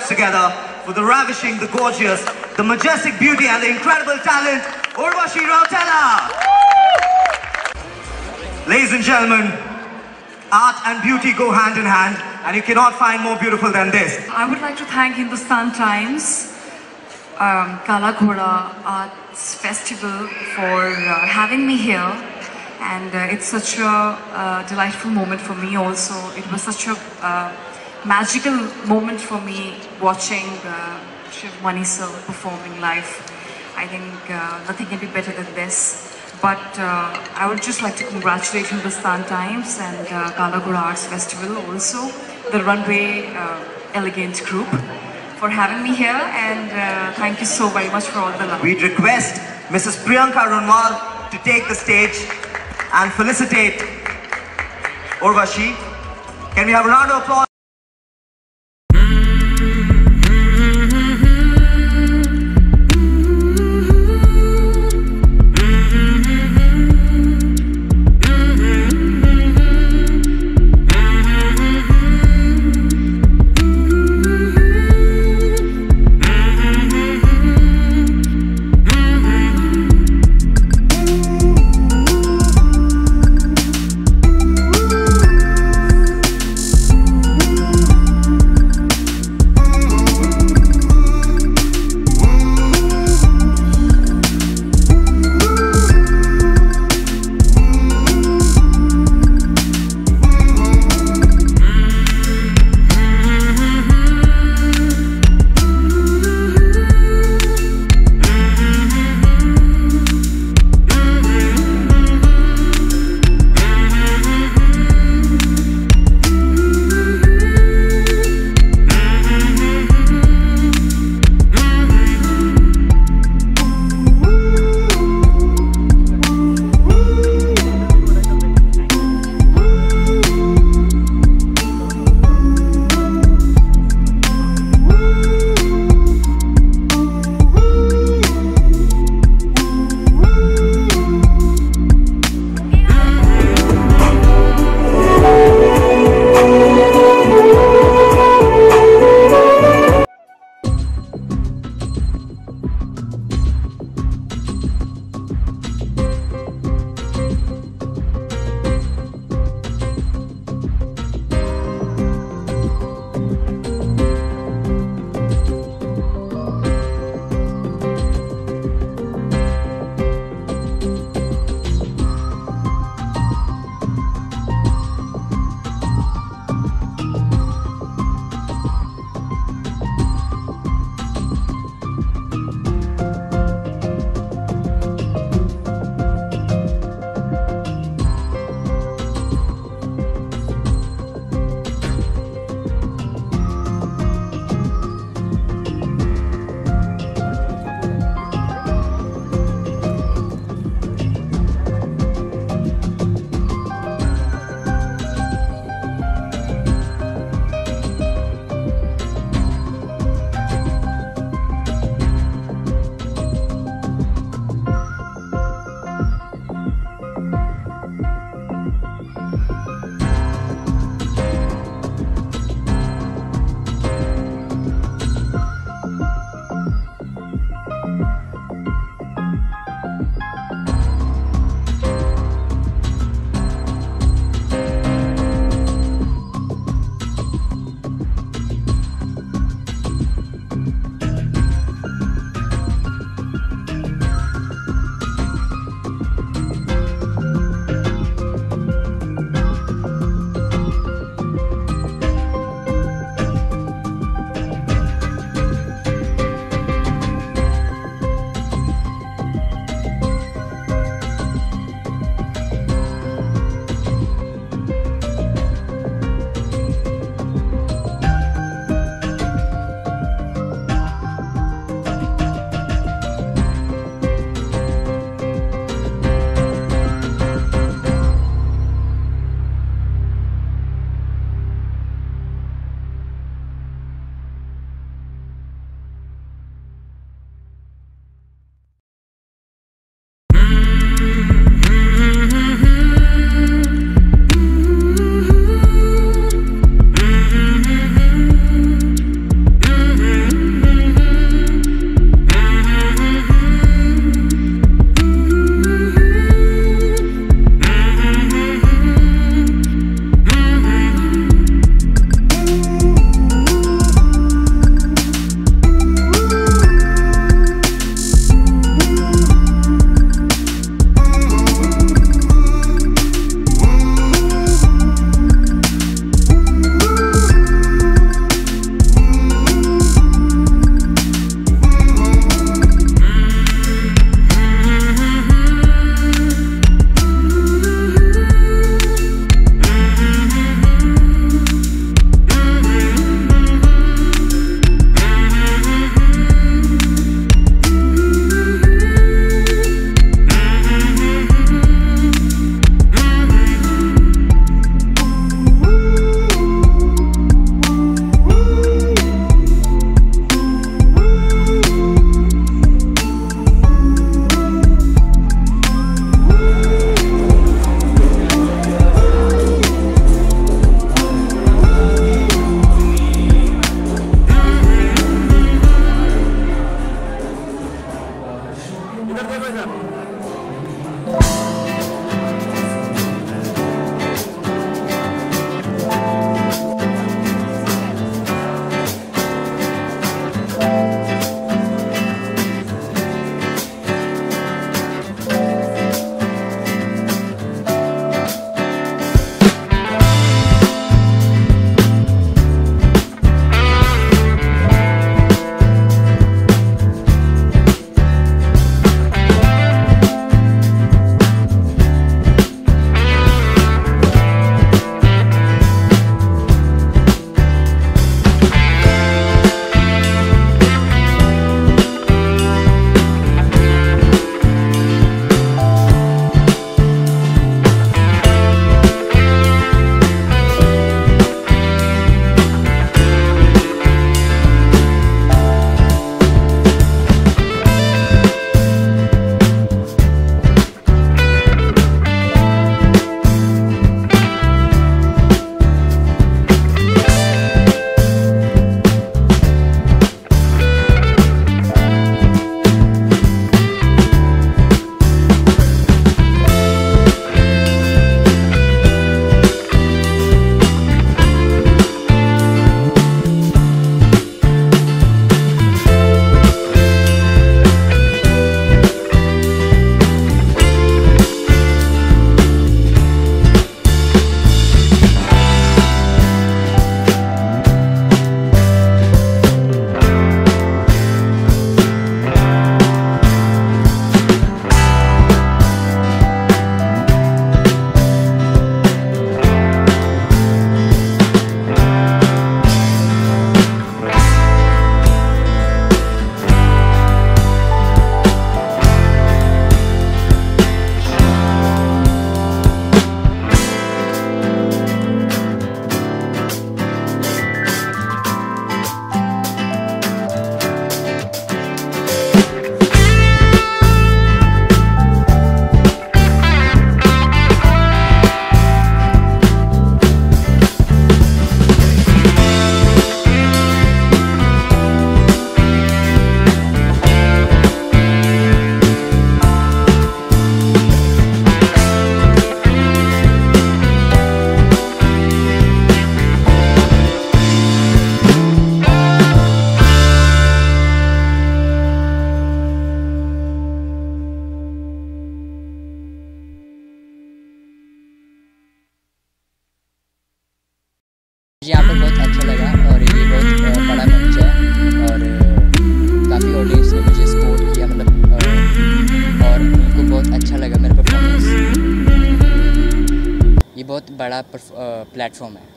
hands together for the ravishing, the gorgeous, the majestic beauty and the incredible talent, Urvashi Rautela. Ladies and gentlemen, art and beauty go hand in hand, and you cannot find more beautiful than this. I would like to thank Hindustan Times, Kala Ghoda Arts Festival for having me here, and it's such a delightful moment for me also. It was such a magical moment for me watching Shiv Manisal performing live. I think nothing can be better than this. But I would just like to congratulate Hindustan Times and Kala Ghoda Arts Festival also, the Runway Elegant group, for having me here, and thank you so very much for all the love. We'd request Mrs. Priyanka Runwal to take the stage and felicitate Urvashi. Can we have a round of applause? मुझे यहाँ पर बहुत अच्छा लगा और ये बहुत बड़ा मंच है और काफ़ी ऑडियंस ने मुझे सपोर्ट किया मतलब और उनको बहुत अच्छा लगा मेरा परफॉर्मेंस। ये बहुत बड़ा प्लेटफॉर्म है।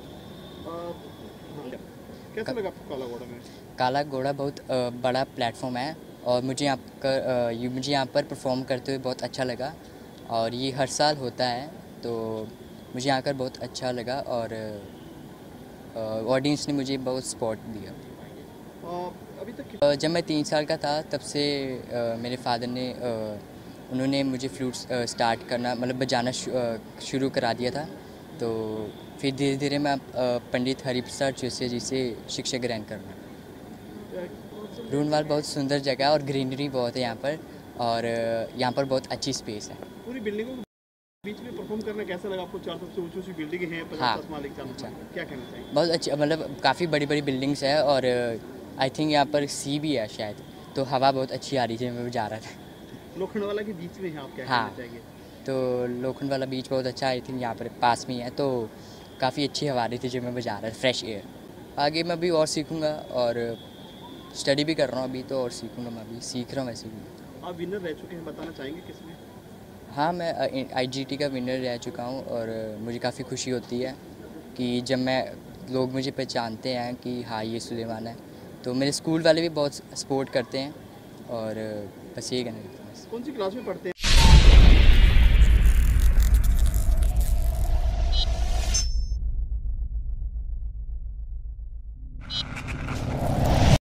कैसा लगा आपको काला घोड़ा में? काला घोड़ा बहुत बड़ा प्लेटफॉर्म है और मुझे यहाँ पर परफॉर्म करते हुए बहुत अच्छा लगा और ये हर साल होता है तो मुझे यहाँ कर बहुत अच्छा लगा और ऑडियंस ने मुझे बहुत सपोर्ट दिया। अभी तक जब मैं 3 साल का था तब से मेरे फादर ने उन्होंने मुझे फ्लूट स्टार्ट करना मतलब बजाना शुरू करा दिया था तो फिर धीरे धीरे मैं पंडित हरिप्रसाद जोशी जी से शिक्षा ग्रहण करना। रूनवाल बहुत सुंदर जगह है और ग्रीनरी बहुत है यहाँ पर और यहाँ पर बहुत अच्छी स्पेस है। पूरी बिल्डिंगों के बीच में परफॉर्म करना कैसा लगा आपको? 4 सबसे ऊंची बिल्डिंग है, 50 हाँ, मालिक क्या कहना चाहिए? बहुत अच्छी मतलब काफ़ी बड़ी बड़ी बिल्डिंग्स है और आई थिंक यहाँ पर सी भी है शायद तो हवा बहुत अच्छी आ रही थी मैं जा रहा था। लोखंडवाला के बीच में है, आप क्या हाँ, कहना चाहेंगे? तो लोखंडवाला बीच बहुत अच्छा आई थिंक यहाँ पर पास में ही है तो काफ़ी अच्छी हवा आ रही थी जब मैं बजा रहा था, फ्रेश एयर। आगे मैं भी और सीखूँगा और स्टडी भी कर रहा हूँ अभी तो और सीखूँगा, मैं अभी सीख रहा हूँ वैसे भी। आप विनर रह चुके हैं, बताना चाहेंगे किसमें? हाँ, मैं IGT का विनर रह चुका हूँ और मुझे काफ़ी खुशी होती है कि जब लोग मुझे पहचानते हैं कि हाँ ये सुलेमान है तो मेरे स्कूल वाले भी बहुत सपोर्ट करते हैं और बस यही कहना चाहता हूँ। कौन सी क्लास में पढ़ते हैं?